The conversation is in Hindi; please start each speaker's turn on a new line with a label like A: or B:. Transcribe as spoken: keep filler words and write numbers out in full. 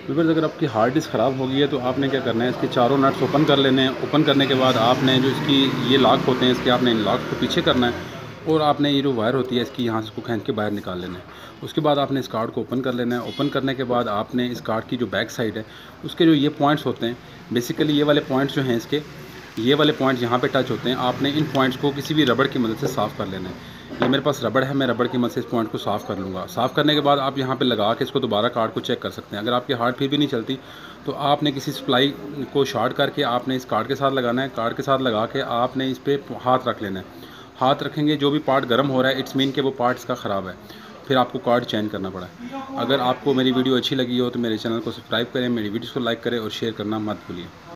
A: व्यूअर्स, अगर आपकी हार्ड डिस्क ख़राब हो गई है तो आपने क्या करना है, इसके चारों नट्स ओपन कर लेने हैं। ओपन करने के बाद आपने जो इसकी ये लॉक होते हैं, इसके आपने इन लॉक को पीछे करना है और आपने ये जो वायर होती है इसकी यहाँ से इसको खींच के बाहर निकाल लेना है। उसके बाद आपने इस कार्ड को ओपन कर लेना है। ओपन करने के बाद आपने इस कार्ड की जो बैक साइड है उसके जो ये पॉइंट्स होते हैं, बेसिकली ये वाले पॉइंट्स जो हैं इसके, ये वाले पॉइंट्स यहाँ पे टच होते हैं। आपने इन पॉइंट्स को किसी भी रबड़ की मदद से साफ़ कर लेना है। ये मेरे पास रबड़ है, मैं रबड़ की मदद से इस पॉइंट को साफ़ कर लूँगा। साफ़ करने के बाद आप यहाँ पे लगा के इसको दोबारा कार्ड को चेक कर सकते हैं। अगर आपकी हार्ड फिर भी नहीं चलती तो आपने किसी सप्लाई को शॉर्ट करके आपने इस कार्ड के साथ लगाना है। कार्ड के साथ लगा के आपने इस पर हाथ रख लेना है। हाथ रखेंगे, जो भी पार्ट गर्म हो रहा है इट्स मीन कि वो पार्ट इसका ख़राब है, फिर आपको कार्ड चेंज करना पड़ा है। अगर आपको मेरी वीडियो अच्छी लगी हो तो मेरे चैनल को सब्सक्राइब करें, मेरी वीडियोज़ को लाइक करें और शेयर करना मत भूलिए।